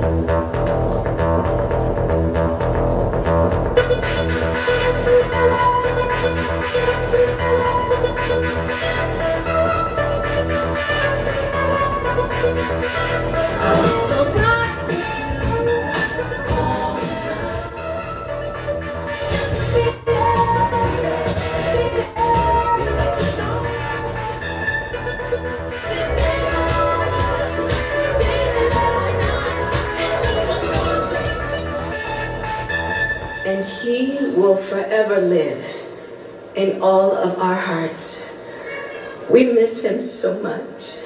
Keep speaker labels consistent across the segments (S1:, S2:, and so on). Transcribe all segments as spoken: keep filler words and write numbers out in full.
S1: And he will forever live in all of our hearts. We miss him so much.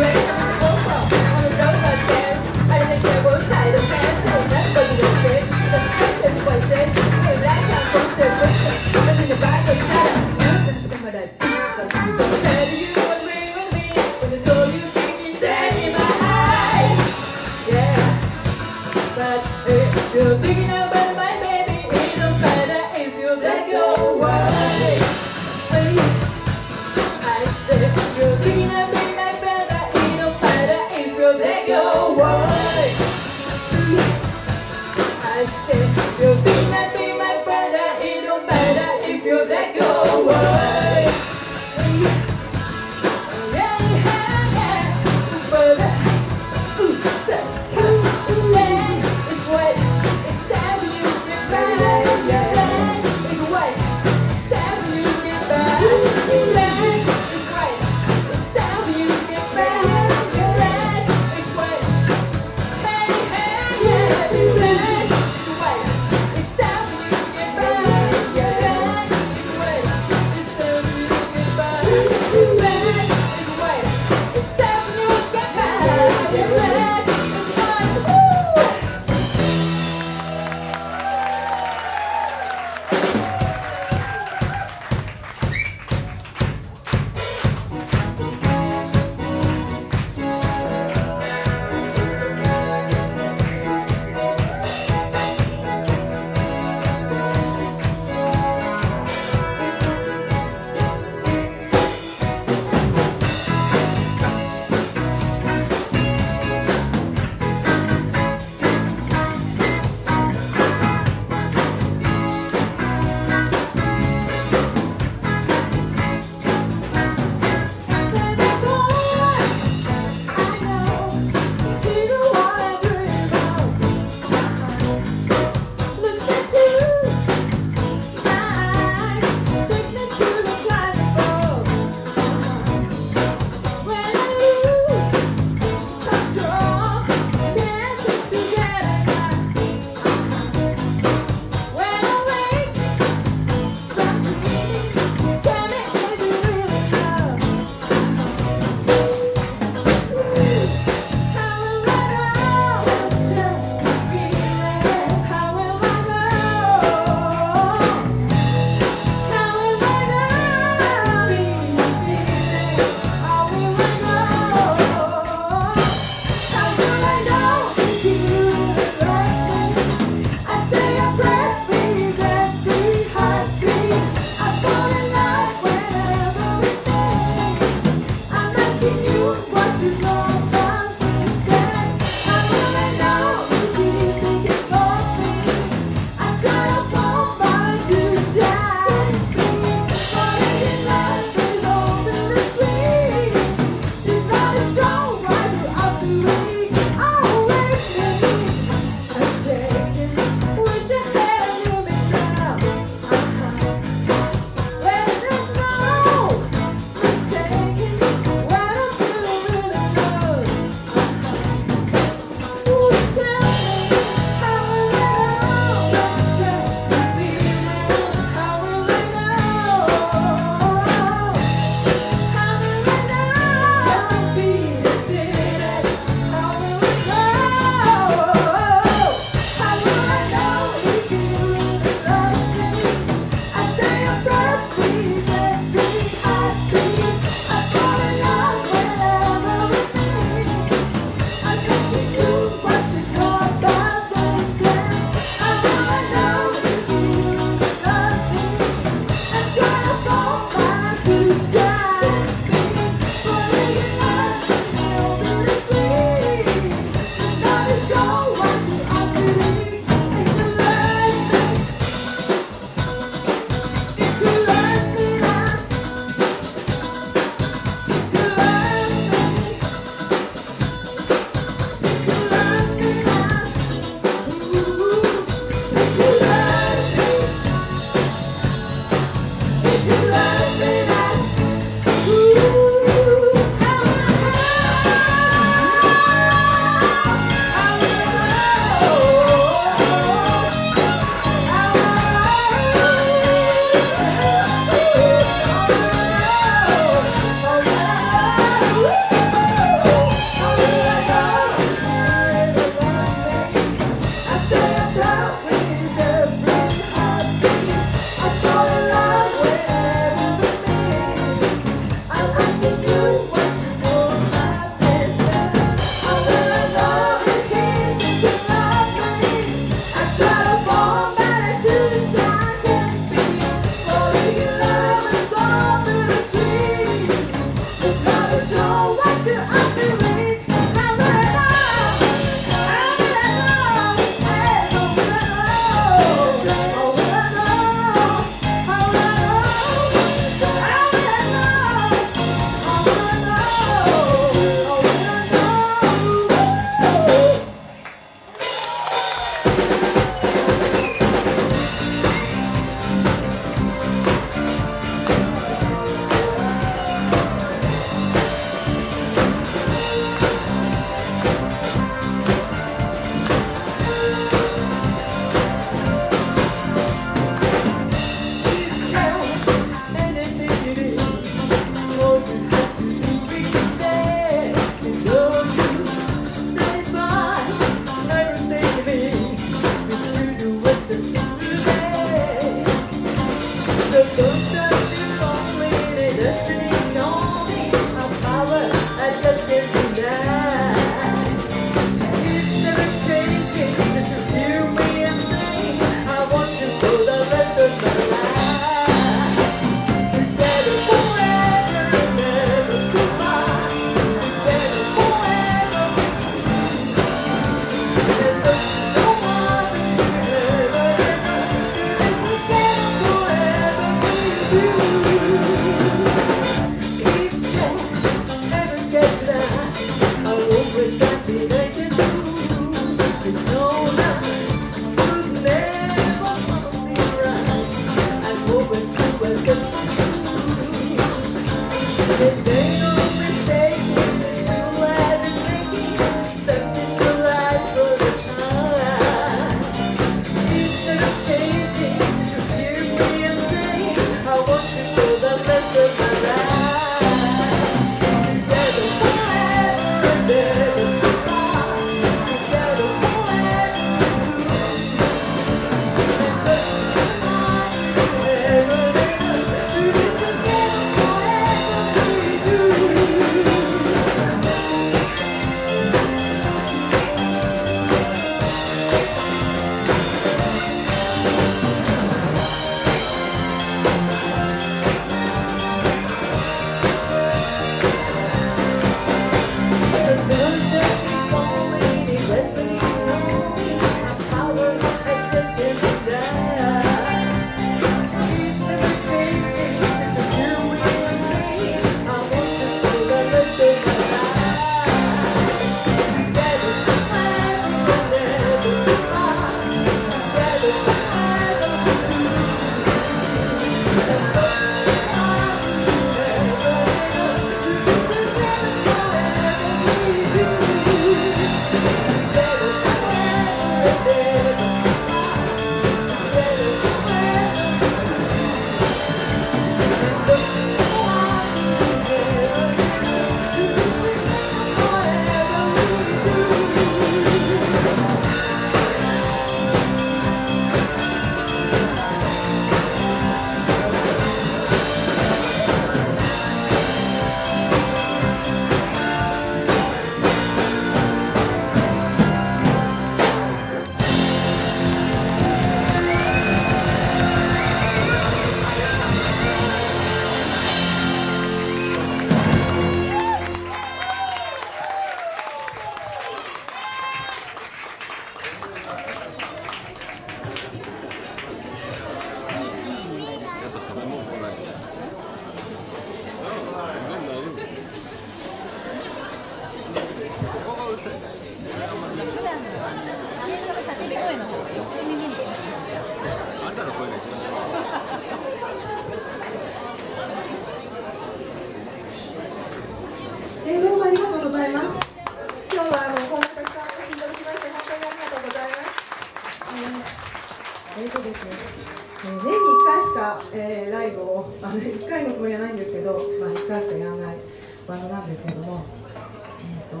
S2: えー、どうもありがとうございます。今日はあのこんなたくさんお越しいただきまして本当にありがとうございます。えー、えーとですね、えー、年にいっかいしか、えー、ライブをあのいっかいのつもりはないんですけど、まあ、いっかいしかやらないバンドなんですけども、えー、と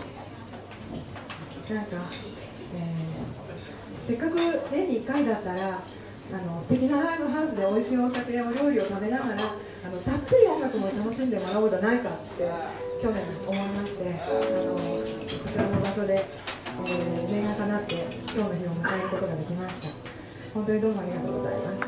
S2: なんか、えー、せっかく年にいっかいだったらあの素敵なライブハウスで美味しいお酒やお料理を食べながらあのたっぷり音楽も楽しんでもらおうじゃないかって去年思いまして、あのこちらの場所で、えー、念が叶って今日の日を迎えることができました。本当にどうもありがとうございます。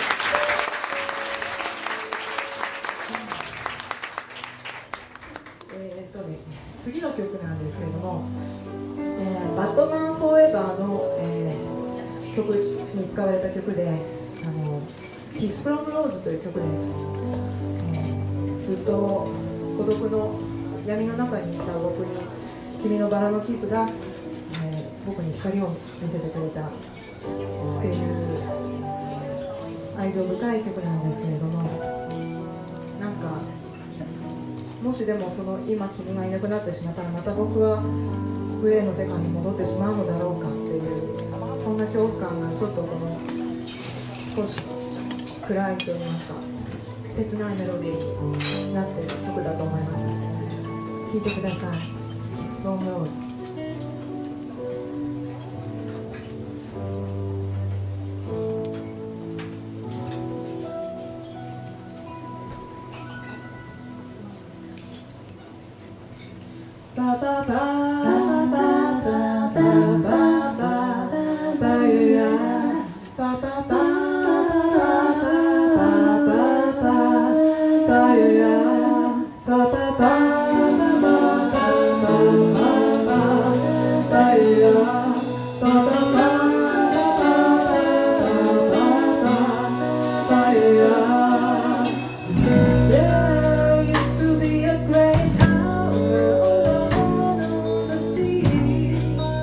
S2: えーっとですね、次の曲なんですけれども、えー、バットマンフォーエバーの、えー、曲に使われた曲で、あの Kiss from Rose という曲です。えー、ずっと孤独の闇の中にいた僕に君のバラのキスが、えー、僕に光を見せてくれたっていう愛情深い曲なんですけれども、なんかもしでもその今君がいなくなってしまったらまた僕はグレーの世界に戻ってしまうのだろうかっていうそんな恐怖感がちょっとこの少し暗いと言いますか切ないメロディーになっている曲だと思います。聴いてください。 Kiss from Rose。バババババババババユヤバババババババユヤバババババユヤババババユヤ。There used to be a great tower alone on the sea.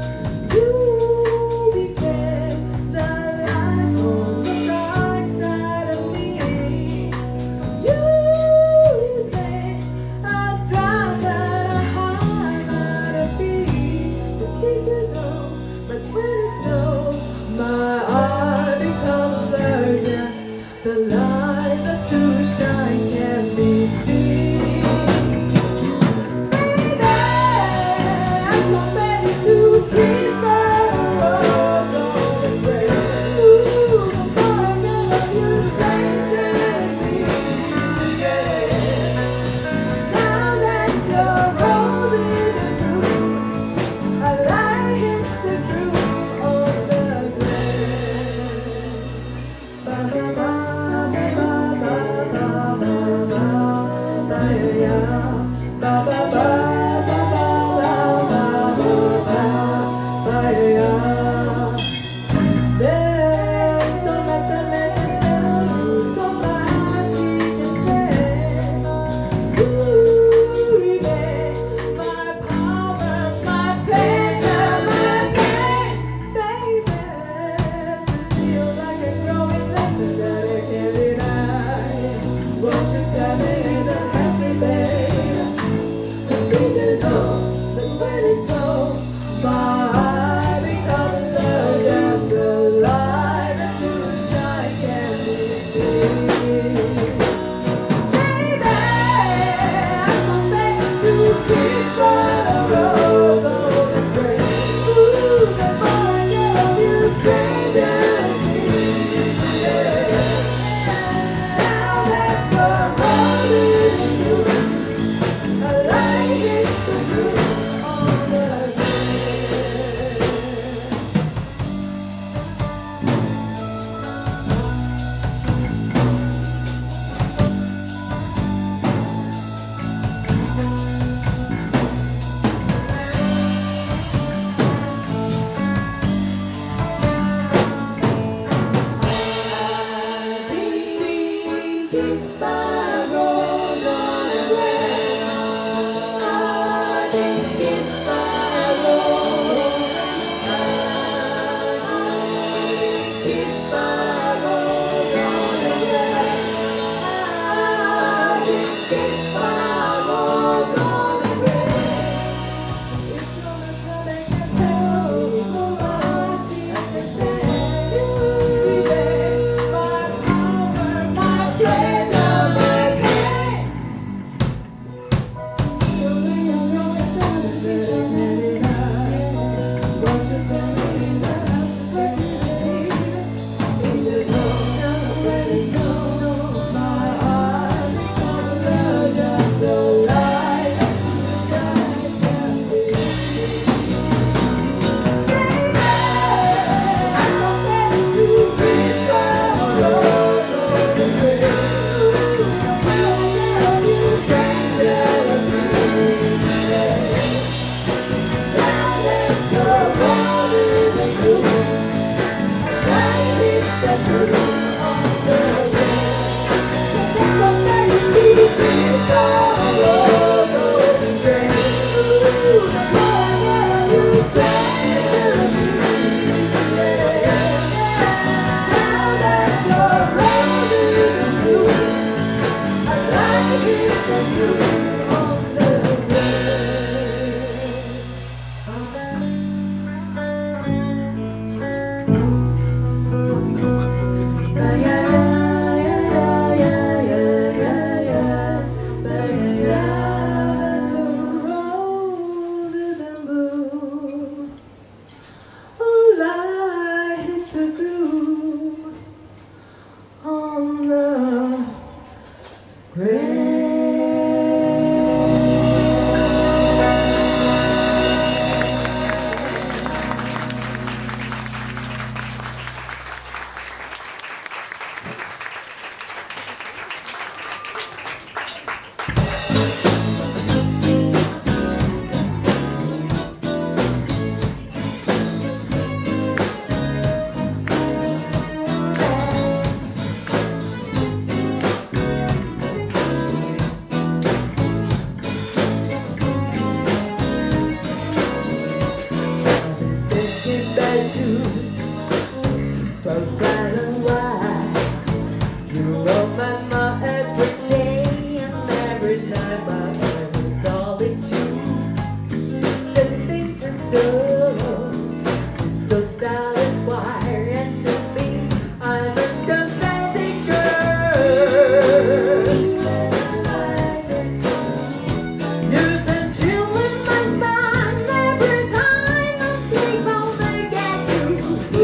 S2: You became the light on the dark side of me. You remain a drop that a high might be. But did you know? But when it snows, my heart becomes urgent. The light that you shine can be seen. Baby, I'm not ready to kiss the rose on the grave. Ooh, the more I love you, strangely, yeah. Now that your rose is in bloom, I lie here. you for far and wide. You roll my mind every day and every night, my every thought it's you. The thing to do seems so satisfying, and to me, I must confess it, girl. You send chill in my spine every time I sleep on the get you.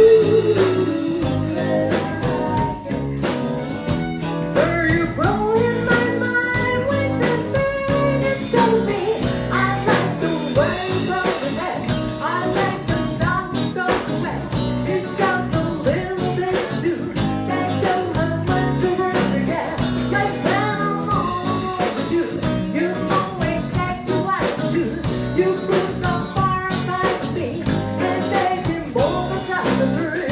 S2: Girl, you grow in my mind with the thing you told me. I like the way you go with it. I like the numbers go away. It's just a little bit too that show how much you really get. Like when I'm all over you, you know exactly what to do. You put the fire inside of me and make me more than just a dream.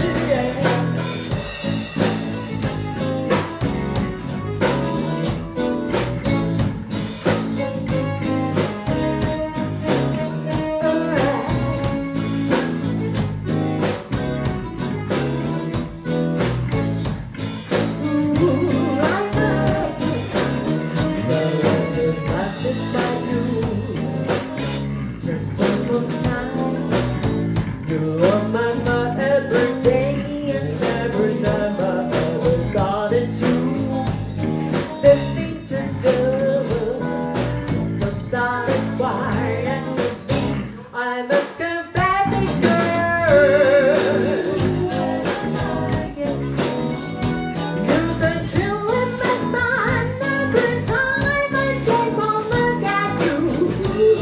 S2: Just one more time, you're on my mind every day and every night, my every thought it's you. The thing to do seems so satisfying, and to me, I must confess it, girl. You send chill in my spine every time I take one look at you.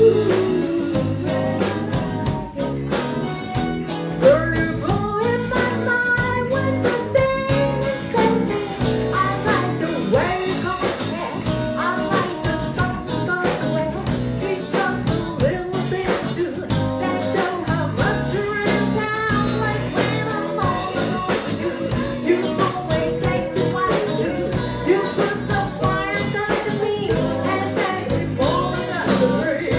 S2: Girl, you blow in my mind with the things you tell me. I like the way you come in. I like the thumbs goes away. It's just a little things too that show how much you're in town. Like when I'm all alone with you, you always say to what to do. You put the fire inside of me and make me more than a dream.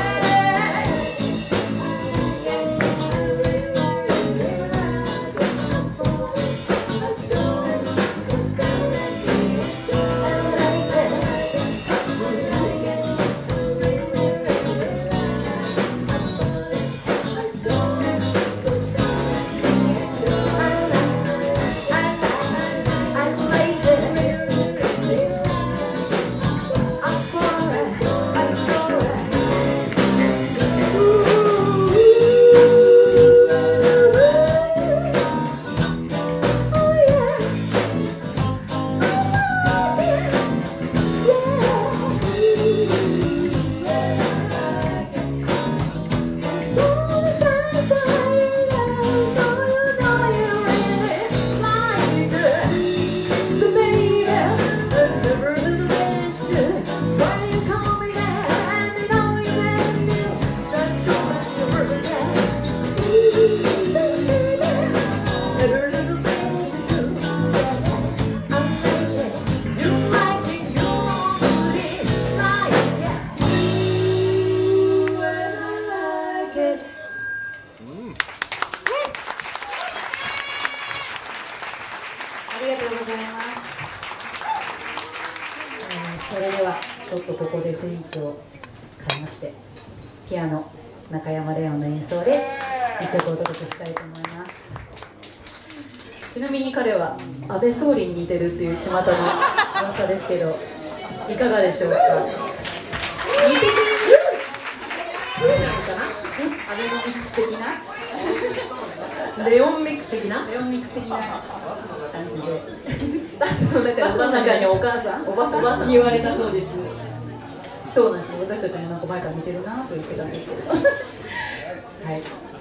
S2: それではちょっとここで雰囲気を変えまして、ピアノ中山レオンの演奏で一曲お届けしたいと思います。ちなみに彼は安倍総理に似てるっていう巷の噂ですけど、いかがでしょうか。似てるなのかな。アベノミクス的な、レオンミックス的な、レオンミックス的な感じで。バスの中の中にお母さん、おばさんに言われたそうです。そうなんですよ。私たちもなんか前から似てるなと言ってたんですけど。はい。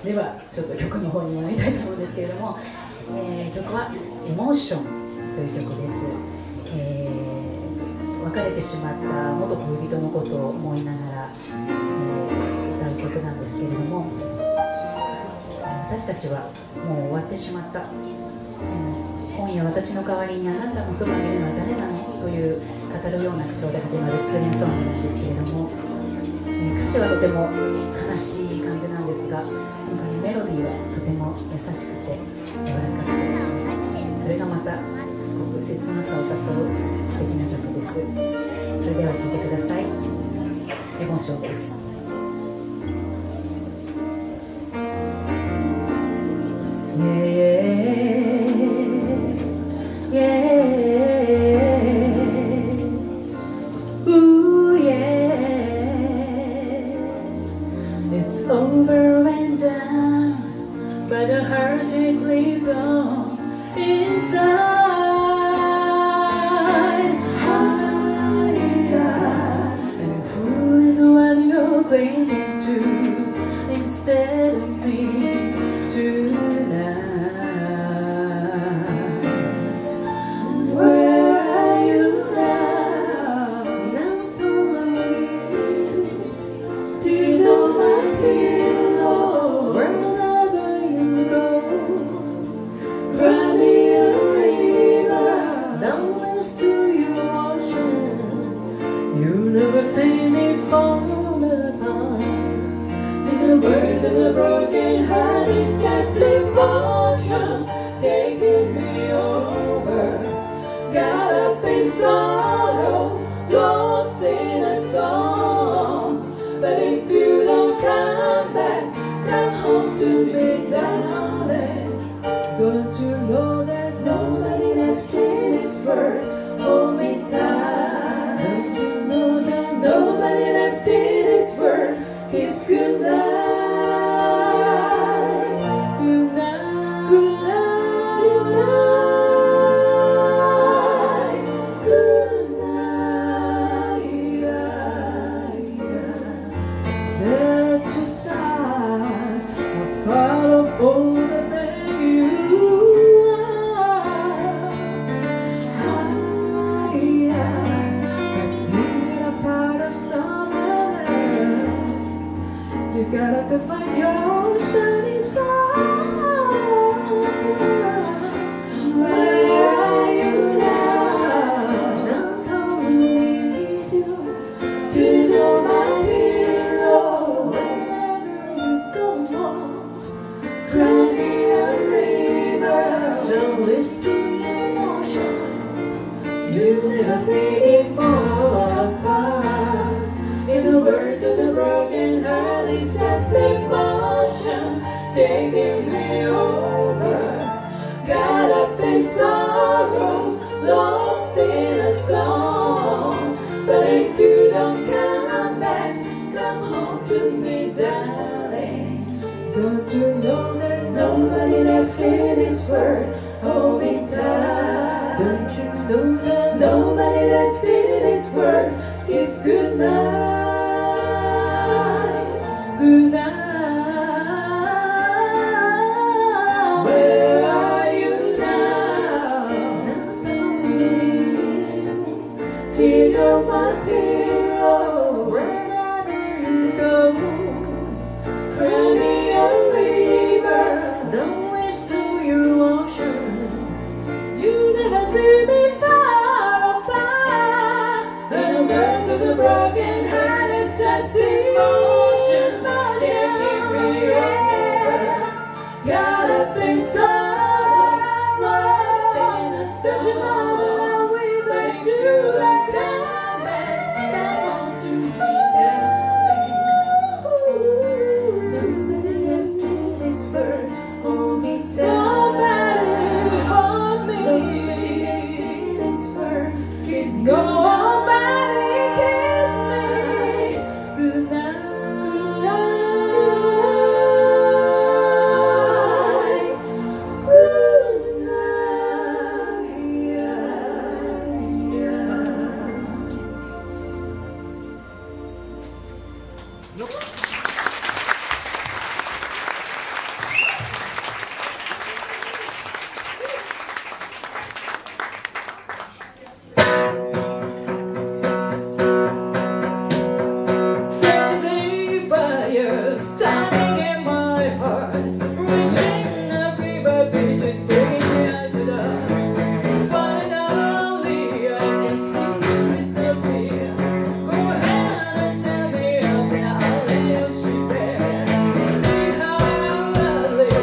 S2: ではちょっと曲の方に参りたいと思うんですけれども、えー、曲はエモーションという曲です。えー、そうですね。別れてしまった元恋人のことを思いながら、えー、歌う曲なんですけれども、私たちはもう終わってしまった。うん今夜私の代わりにあなたのそばにいるのは誰なのという語るような口調で始まる失恋ソングなんですけれども、えー、歌詞はとても悲しい感じなんですが、なんかね、メロディ
S3: リーはとても優しくて柔らかくてですね、それがまたすごく切なさを誘う素敵な曲です。それでは聴いてください。エモーションです。It's over and done, but the heartache lives on inside. Higher, and who is what you're clinging to instead of me tonight? Where are you now? I'm following you. Tears on my pillow, wherever you go. Cry me a river, downwards to your ocean. You never see me fall apart. In the words of a broken heart, it's just emotion taking me over. Got up in sorrow, lost in a song. But if you don't come back, come home to me, darling. Don't you know there's nobody left in this world? Hold me tight. Don't you know that nobody left in this world? Kiss good night. Good night. Good night. Good night. Let you sigh a part of all the things you are. Higher, but you get a part of someone else. You gotta go find your shining star. Where are you now? I'm coming with you. Tears on my pillow, wherever you go. Cry me a river, don't listen to emotion. You never see me fall apart. In the words of the broken heart, it's just emotion taking me over. Got up in sorrow, lost in a song. But if you don't come back, come home to me, darling. Don't you know that nobody left in this world? Hold me tight. Don't you know that nobody left in this world? Kiss good night. Good night. Where are you now? Tears on my pillow, wherever you go. Cry me a river, don't wish to your ocean. You never see me fall apart. And the words of the broken heart is just emotion taking me over. Got up in sorrow, lost in a storm. We let you come back, come home to me, darling. Nobody left in this world, hold me down. Nobody hold me. Nobody left in this world, kiss nobody kiss me. Good night. Good night. There's a fire standing in my heart, reaching every beach, it's bringing me out to die. Finally, I can see it's no fear. Go ahead and send me out and I'll let you ship it. See how I live.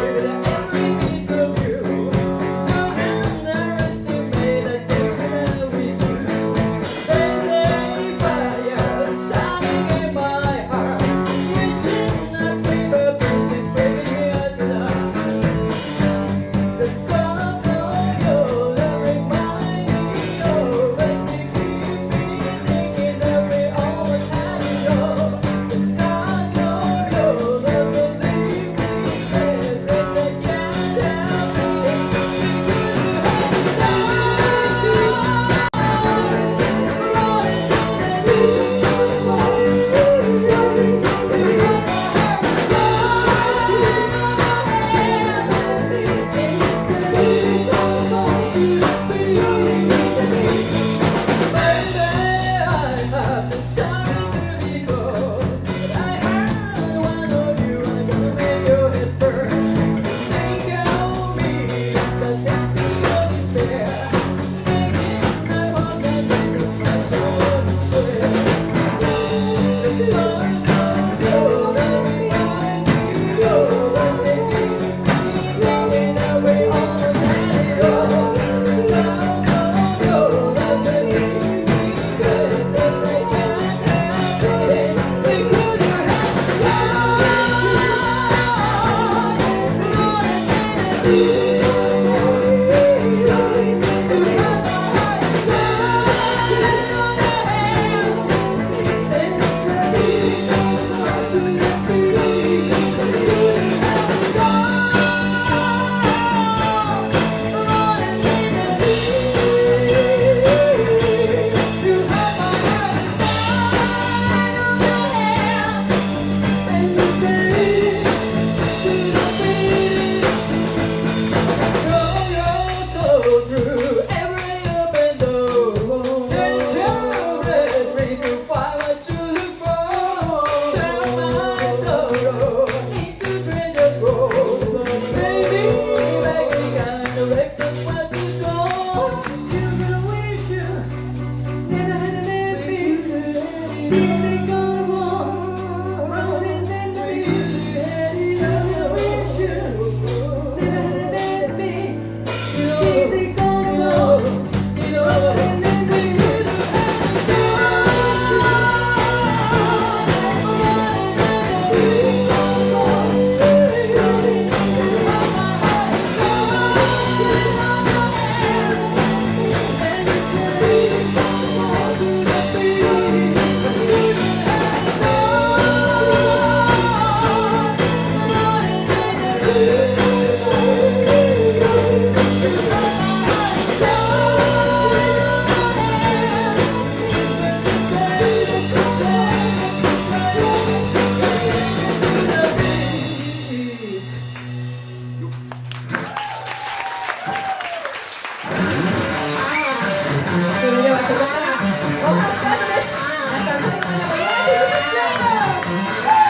S3: おはスタートです。皆さん最後まで盛り上がっていきましょう。